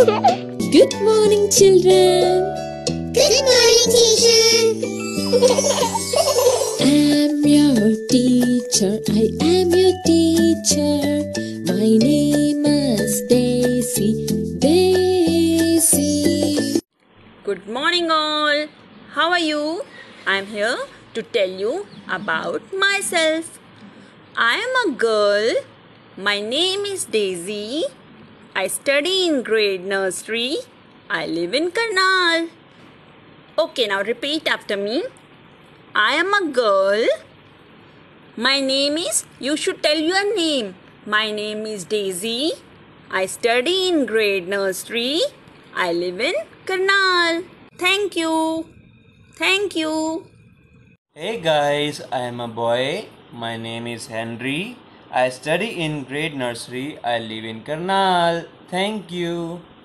Good morning, children. Good morning, teacher. I'm your teacher. I am your teacher. My name is Daisy. Daisy. Good morning all. How are you? I'm here to tell you about myself. I am a girl. My name is Daisy. I study in grade nursery. I live in Karnal. Okay, now repeat after me. I am a girl. My name is, you should tell your name. My name is Daisy. I study in grade nursery. I live in Karnal. Thank you. Thank you. Hey guys, I am a boy. My name is Henry. I study in grade nursery. I live in Karnal. Thank you.